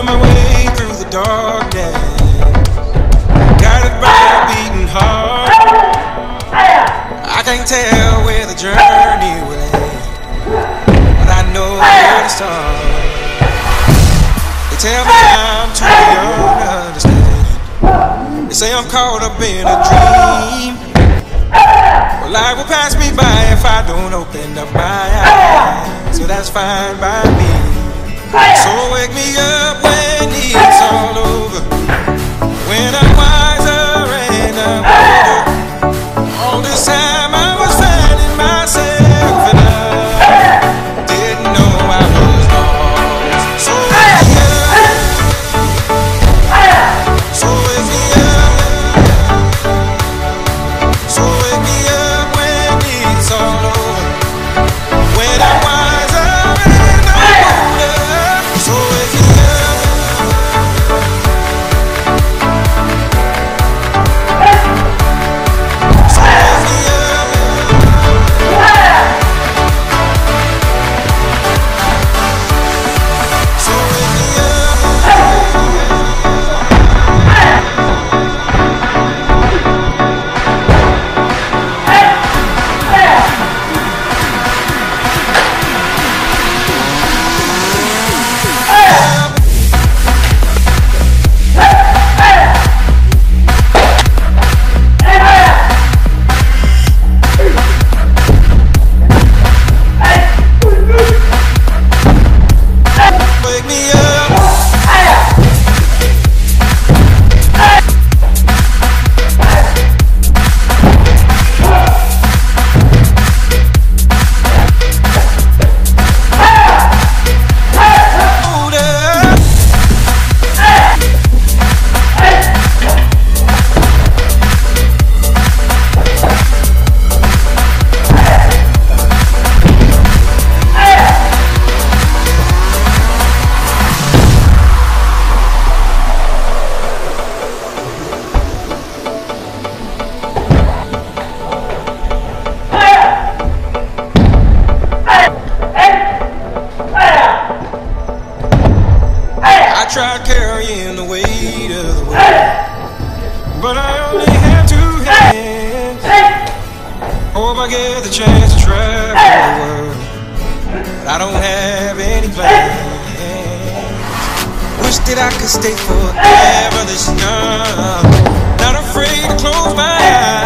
my way through the darkness, guided by a beating heart. I can't tell where the journey will end, but I know where to start. They tell me I'm too young to understand. They say I'm caught up in a dream. Well, life will pass me by if I don't open up my eyes, so that's fine by me. So wake me up when it's all over, when I'm wiser and I'm older. All this time I was finding myself and I didn't know I was lost. So wake me up, so wake me up, so wake me up when it's all over, when I'm wiser and I'm older. So wake me up, so wake me up, so wake me up. Wake me up, older. I tried carrying the weight of the world, but I only have two hands. Hope I get the chance to travel the world, but I don't have any plans. Wish that I could stay forever this young, not afraid to close my eyes.